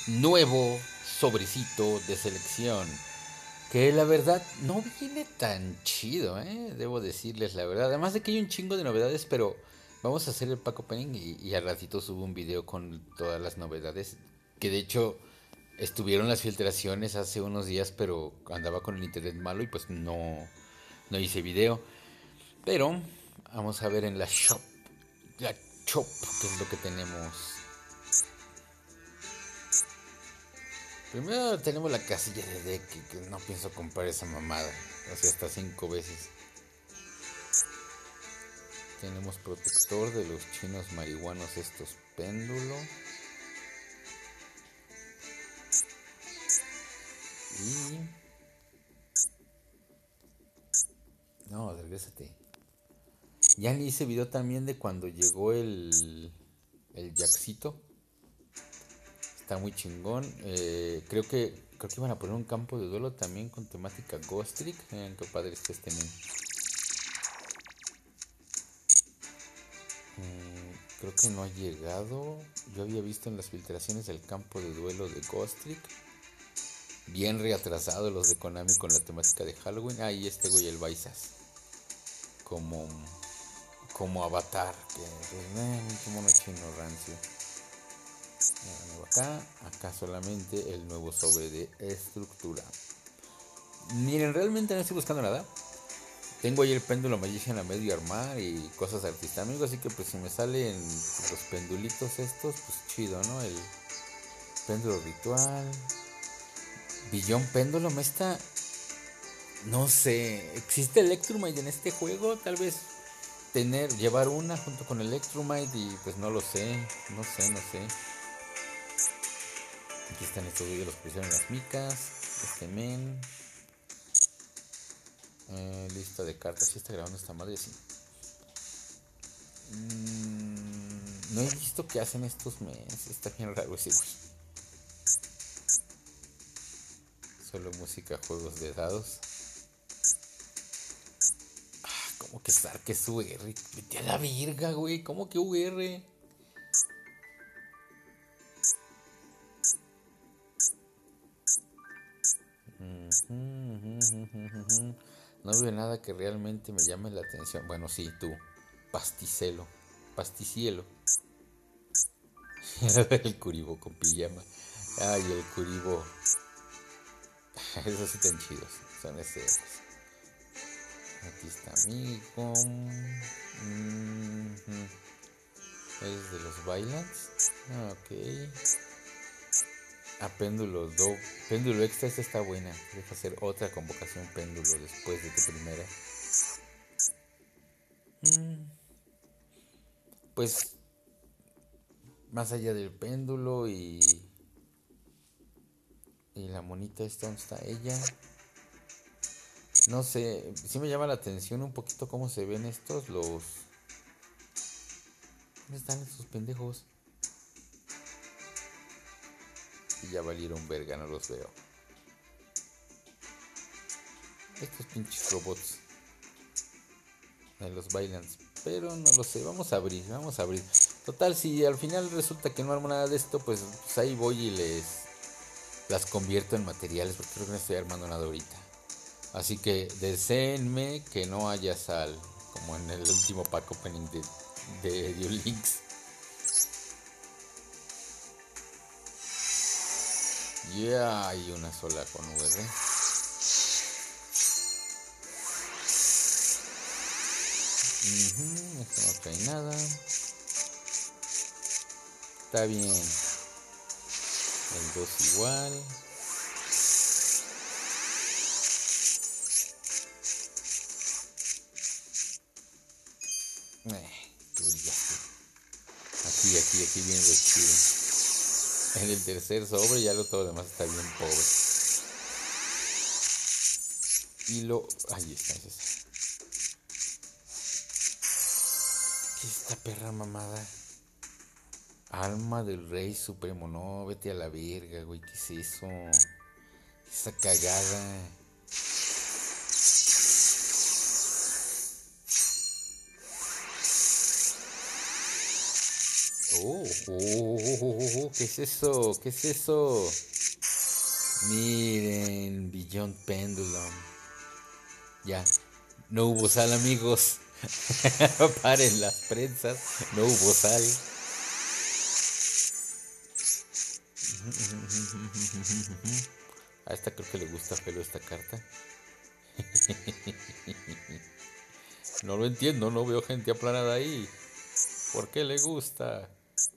nuevo sobrecito de selección. Que la verdad no viene tan chido, debo decirles la verdad. Además de que hay un chingo de novedades, pero vamos a hacer el pack opening y al ratito subo un video con todas las novedades. Que de hecho estuvieron las filtraciones hace unos días, pero andaba con el internet malo y pues no hice video. Pero vamos a ver en la shop, qué es lo que tenemos. Primero tenemos la casilla de deck, que no pienso comprar esa mamada. O sea, hasta 5 veces. Tenemos protector de los chinos marihuanos, estos péndulo. Y... no, regrésate. Ya le hice video también de cuando llegó el Jackcito. Está muy chingón. Creo que iban a poner un campo de duelo también con temática Ghost Trick. Qué padre está este men. Creo que no ha llegado. Yo había visto en las filtraciones el campo de duelo de Ghost Trick. Bien reatrasado los de Konami con la temática de Halloween. Ah, y este güey el Baisas. Como, como avatar. Un mono chino rancio. Acá solamente el nuevo sobre de estructura. Miren, realmente no estoy buscando nada. Tengo ahí el péndulo Magician a medio armar y cosas artista amigo, así que pues si me salen los pendulitos estos, pues chido, ¿no? El péndulo ritual. Billón péndulo, me está... no sé, ¿existe Electrumite en este juego? Tal vez llevar una junto con Electrumite y pues no lo sé, no sé. Aquí están estos vídeos, los pusieron las micas, este men. Lista de cartas, ¿sí está grabando esta madre? Sí. No he visto qué hacen estos meses. Está bien raro ese güey. Solo música, juegos de dados. ¿Cómo que Stark es UR? Vete a la virga, güey. ¿Cómo que UR? No veo nada que realmente me llame la atención. Bueno, sí, tú. Pasticelo. Pasticielo. El Kuribo con pijama. Ay, el Kuribo. Esos sí están chidos. Son esos. Aquí está amigo. Es de los Bylans. Ok. Péndulo do. Péndulo extra, esta está buena. Deja hacer otra convocación péndulo después de tu primera. Pues más allá del péndulo y la monita esta, ¿dónde está ella? No sé, sí me llama la atención un poquito cómo se ven estos, los... ¿dónde están estos pendejos? Y ya valieron verga, no los veo. Estos pinches robots de los Bylans. Pero no lo sé, vamos a abrir. Total, si al final resulta que no armo nada de esto, pues ahí voy y las convierto en materiales, porque creo que no estoy armando nada ahorita. Así que deseenme que no haya sal, como en el último pack opening de Duel Links. Ya hay una sola con VR. Esto no trae nada. Está bien. El 2 igual. Tú brillaste. Aquí bien de chido. En el tercer sobre ya todo lo demás está bien pobre. Y ahí está, es eso. ¿Qué es esta perra mamada? Alma del Rey Supremo. No, vete a la verga, güey. ¿Qué es eso? Esa cagada. ¿Qué es eso? ¿Qué es eso? Miren, Beyond Pendulum. Ya, no hubo sal, amigos. Paren las prensas, no hubo sal. A esta creo que le gusta pelo esta carta. No lo entiendo, no veo gente aplanada ahí. ¿Por qué le gusta?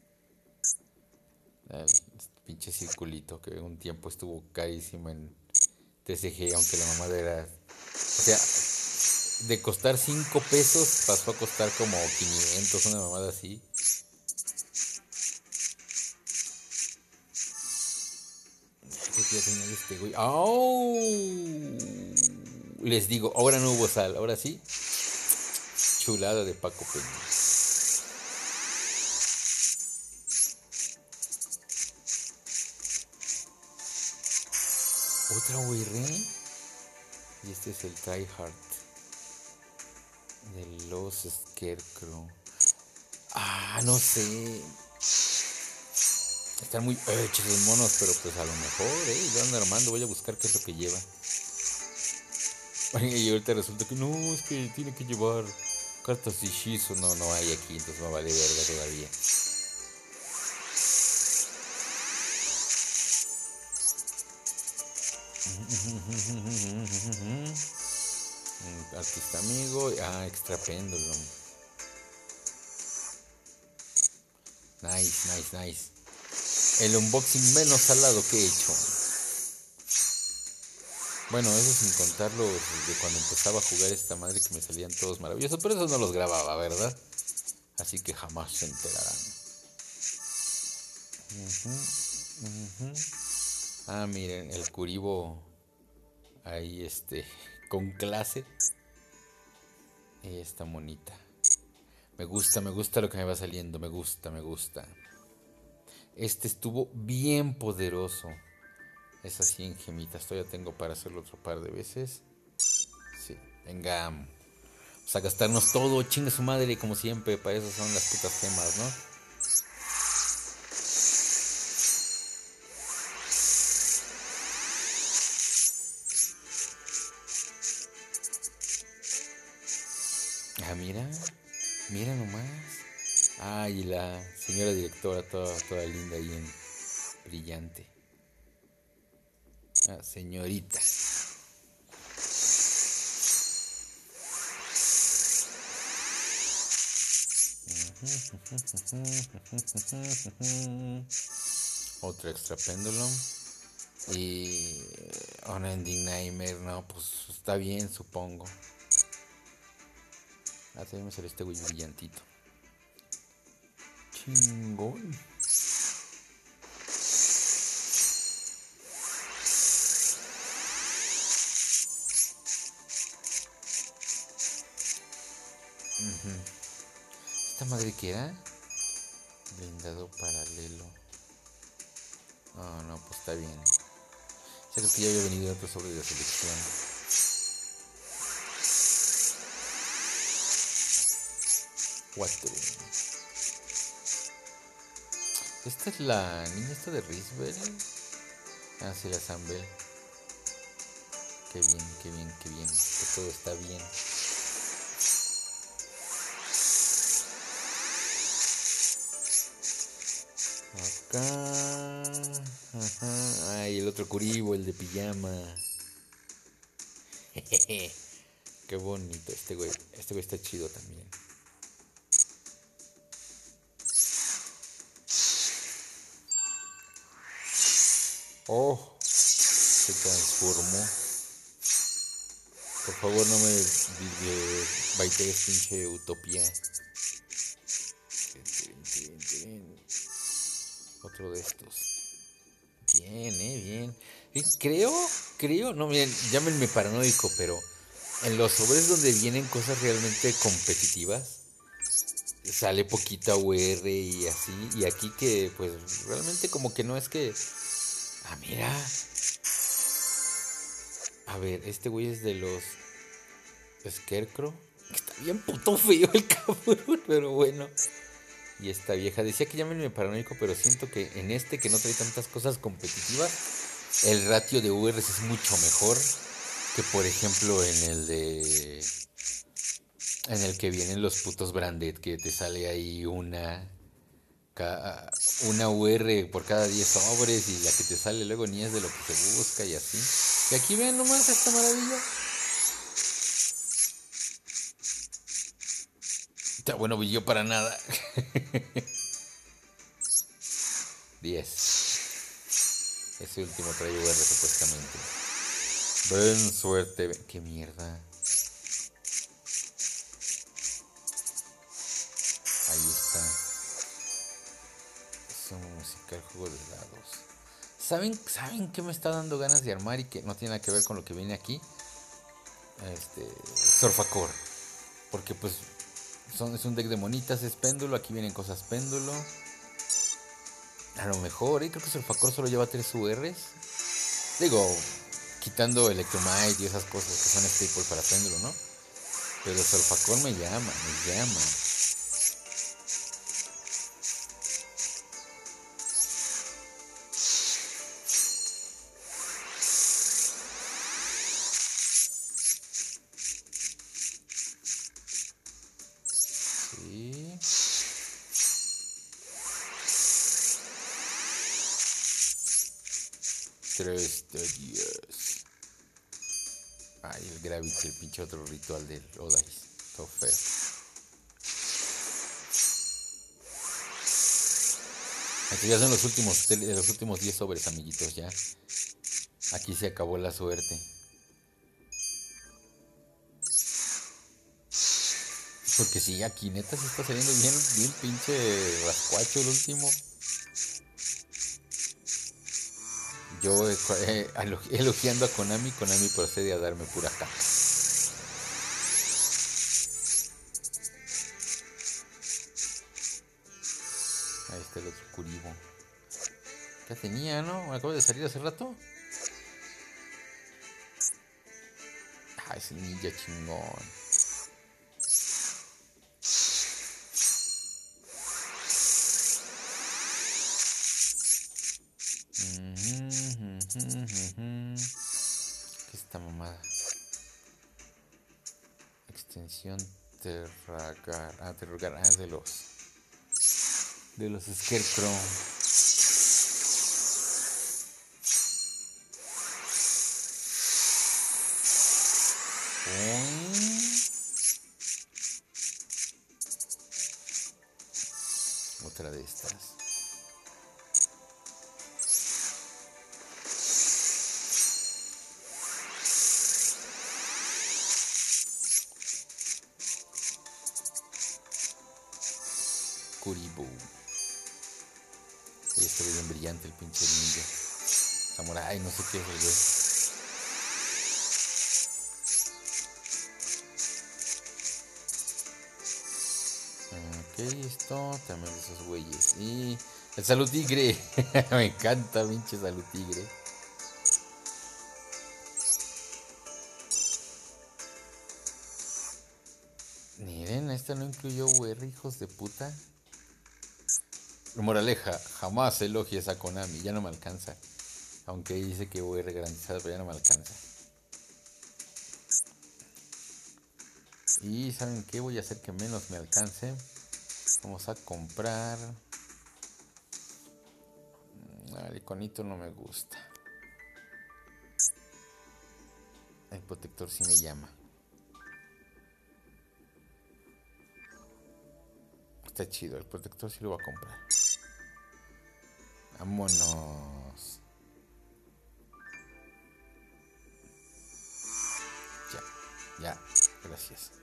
El pinche circulito que un tiempo estuvo carísimo en TCG, aunque la mamada era... O sea, de costar 5 pesos pasó a costar como 500, una mamada así. ¿Qué quiere tener este güey? ¡Oh! Les digo, ahora no hubo sal, ahora sí. Chulada de Paco Peña. Otra güey. Y este es el Try Hard de los Scarecrow. No sé. Están muy hechos los monos, pero pues a lo mejor, lo ando armando. Voy a buscar qué es lo que lleva. Y ahorita resulta que no, es que tiene que llevar cartas de Shizu. No, no hay aquí, entonces me vale verga todavía. Artista amigo. Extra Pendulum. Nice. El unboxing menos salado que he hecho. Bueno, eso sin contar los de cuando empezaba a jugar esta madre, que me salían todos maravillosos, pero esos no los grababa, ¿verdad? Así que jamás se enterarán. Miren, el Kuribo ahí con clase. Esta monita. Me gusta lo que me va saliendo, me gusta. Este estuvo bien poderoso. Es así en gemitas. Todavía tengo para hacerlo otro par de veces. Sí, venga. Vamos a gastarnos todo, chingue su madre, como siempre. Para eso son las putas gemas, ¿no? Mira nomás. Y la señora directora, toda linda y en brillante. Señorita. Otro extra pendulum. Y Unending Nightmare. No, pues está bien, supongo. También me salió este güey brillantito. Chingón. ¿Esta madre qué era? Blindado paralelo. No, pues está bien. Creo que ya había venido otro sobre de selección. Esta es la niña esta de Risbel. Sí, la Sambel. Qué bien. Que todo está bien. Acá. Ajá. Y el otro Kuribo, el de pijama. Qué bonito. Este güey está chido también. Se transformó. Por favor, no me baitees, pinche utopía. Otro de estos. Bien. Creo, no, miren, llámenme paranoico, pero en los sobres donde vienen cosas realmente competitivas, sale poquita UR y así, y aquí que pues realmente como que no es que... mira. A ver, este güey es de los Scarecrow. Está bien puto feo el cabrón, pero bueno. Y esta vieja decía que llámenme paranoico, pero siento que en este que no trae tantas cosas competitivas, el ratio de URs es mucho mejor que por ejemplo en el que vienen los putos branded, que te sale ahí una UR por cada 10 sobres y la que te sale luego ni es de lo que se busca y así. Y aquí ven nomás esta maravilla. Está bueno, yo para nada. 10. Ese último trae UR supuestamente. Ven suerte. Qué mierda. Ahí está. Es un musical juego de dados. ¿Saben qué me está dando ganas de armar y que no tiene nada que ver con lo que viene aquí? Surfacore. Porque pues es un deck de monitas, es péndulo. Aquí vienen cosas péndulo. A lo mejor, creo que Surfacore solo lleva 3 URs. Digo, quitando Electromite y esas cosas que son staple para péndulo, ¿no? Pero Surfacore me llama. Sí. Tres de 10. Ay, el Gravity, el pinche otro ritual del Odais. Todo feo. Aquí ya son los últimos 10 sobres, amiguitos, ya. Aquí se acabó la suerte. Porque sí, aquí neta se está saliendo bien pinche rascuacho el último. Yo elogiando a Konami procede a darme pura caca. Ahí está el otro Kuribo. Ya tenía, ¿no? Acabo de salir hace rato. Ah, ese ninja chingón. ¿Qué es esta mamada? Extensión Terragar. Terragar. Es de los Scarecrow. Otra de estas. Kuribo. Y está bien brillante el pinche ninja. Samurai, no sé qué es el güey. Ok, esto también de esos güeyes. Y el Salud Tigre. Me encanta, pinche Salud Tigre. Miren, esta no incluyó UR, hijos de puta. Moraleja, jamás elogies a Konami, ya no me alcanza. Aunque dice que UR garantizada, pero ya no me alcanza. Y ¿saben qué? Voy a hacer que menos me alcance. Vamos a comprar. El iconito no me gusta. El protector sí me llama. Está chido, el protector sí lo voy a comprar. Vámonos. Ya, gracias.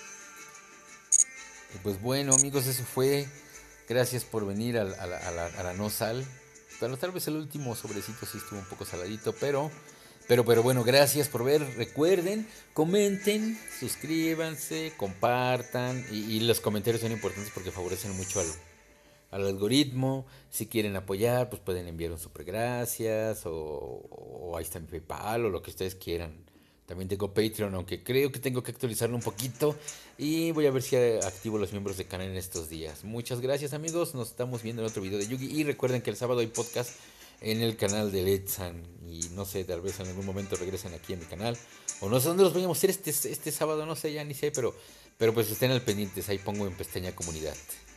Y pues bueno, amigos, eso fue. Gracias por venir a la no sal. Tal vez el último sobrecito sí estuvo un poco saladito, pero bueno, gracias por ver. Recuerden, comenten, suscríbanse, compartan. Y los comentarios son importantes porque favorecen mucho al algoritmo. Si quieren apoyar, pues pueden enviar un super gracias o ahí está mi PayPal o lo que ustedes quieran. También tengo Patreon, aunque creo que tengo que actualizarlo un poquito. Y voy a ver si activo los miembros del canal en estos días. Muchas gracias, amigos. Nos estamos viendo en otro video de Yugi. Y recuerden que el sábado hay podcast en el canal de Letsan. Y no sé, tal vez en algún momento regresen aquí a mi canal. O no sé dónde los vayamos a hacer este sábado, no sé, ya ni sé. Pero pues estén al pendientes. Ahí pongo en pestaña comunidad.